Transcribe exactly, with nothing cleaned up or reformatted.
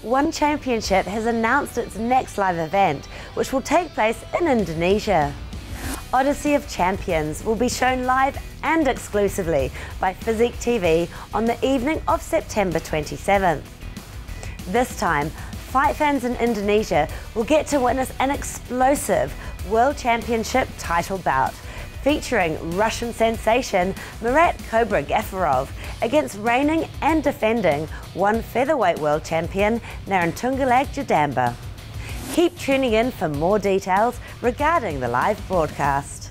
One Championship has announced its next live event, which will take place in Indonesia. Odyssey of Champions will be shown live and exclusively by Physique T V on the evening of September twenty-seventh. This time, fight fans in Indonesia will get to witness an explosive World Championship title bout, featuring Russian sensation Marat Cobra Gafarov against reigning and defending one featherweight world champion Narantunggalag Jadamba. Keep tuning in for more details regarding the live broadcast.